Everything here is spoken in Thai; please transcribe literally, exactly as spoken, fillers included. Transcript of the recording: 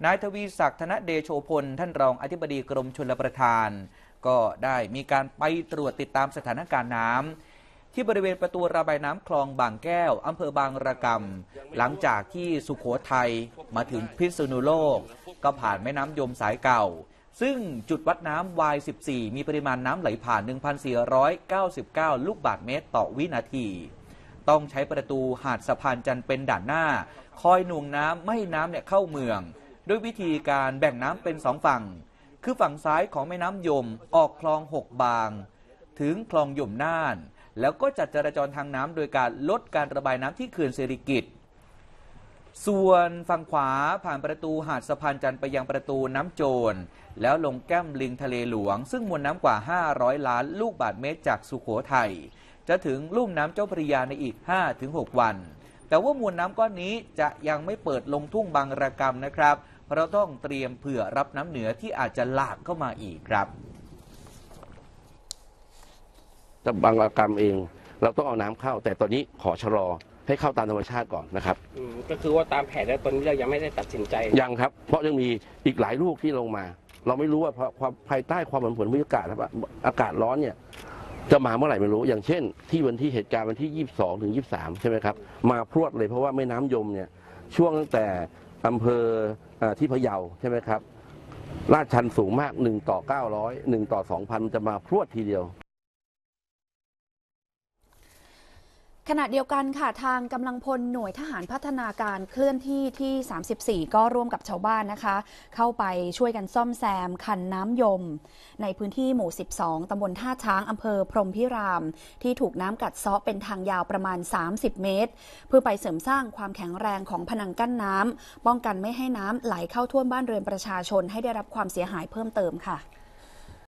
นายทวีศักดิ์ธนเดโชพลท่านรองอธิบดีกรมชลประทานก็ได้มีการไปตรวจติดตามสถานการณ์น้ำที่บริเวณประตูระบายน้ำคลองบางแก้วอำเภอบางระกำหลังจากที่สุโขทัยมาถึงพิษณุโลกก็ผ่านแม่น้ำยมสายเก่าซึ่งจุดวัดน้ำ วาย สิบสี่ มีปริมาณน้ำไหลผ่าน หนึ่งพันสี่ร้อยเก้าสิบเก้า ลูกบาศก์เมตรต่อวินาทีต้องใช้ประตูหาดสะพานจันทร์เป็นด่านหน้าคอยหน่วงน้ำไม่ให้น้ำเนี่ยเข้าเมืองด้วยวิธีการแบ่งน้ำเป็นสองฝั่งคือฝั่งซ้ายของแม่น้ำยมออกคลองหกบางถึงคลองยมน่านแล้วก็จัดจราจรทางน้ำโดยการลดการระบายน้ำที่เขื่อนสิริกิติ์ส่วนฝั่งขวาผ่านประตูหาดสะพานจันทร์ไปยังประตูน้ำโจรแล้วลงแก้มลิงทะเลหลวงซึ่งมวลน้ำกว่าห้าร้อยล้านลูกบาศก์เมตรจากสุโขทัยจะถึงลุ่มน้ำเจ้าพระยาในอีก ห้าถึงหก วันแต่ว่ามวลน้ำก้อนนี้จะยังไม่เปิดลงทุ่งบางระกำนะครับเพราะต้องเตรียมเผื่อรับน้ำเหนือที่อาจจะหลากเข้ามาอีกครับแต่บางระกำเองเราต้องเอาน้ำเข้าแต่ตอนนี้ขอชะลอให้เข้าตามธรรมชาติก่อนนะครับก็คือว่าตามแผนแล้วตอนนี้เรายังไม่ได้ตัดสินใจยังครับเพราะยังมีอีกหลายลูกที่ลงมาเราไม่รู้ว่าเพราะความภายใต้ความผันผวนของอากาศครับอากาศร้อนเนี่ยจะมาเมื่อไหร่ไม่รู้อย่างเช่นที่วันที่เหตุการณ์วันที่ยี่สิบสองถึงยี่สิบสามใช่ไหมครับมาพรวดเลยเพราะว่าแม่น้ำยมเนี่ยช่วงตั้งแต่อำเภอที่พะเยาใช่ไหมครับลาดชันสูงมากหนึ่งต่อเก้าร้อย หนึ่งต่อ สองพัน จะมาพรวดทีเดียวขณะเดียวกันค่ะทางกำลังพลหน่วยทหารพัฒนาการเคลื่อนที่ที่สามสิบสี่ก็ร่วมกับชาวบ้านนะคะเข้าไปช่วยกันซ่อมแซมคันน้ำยมในพื้นที่หมู่สิบสองตำบลท่าช้างอำเภอพรหมพิรามที่ถูกน้ำกัดเซาะเป็นทางยาวประมาณสามสิบเมตรเพื่อไปเสริมสร้างความแข็งแรงของผนังกั้นน้ำป้องกันไม่ให้น้ำไหลเข้าท่วมบ้านเรือนประชาชนให้ได้รับความเสียหายเพิ่มเติมค่ะ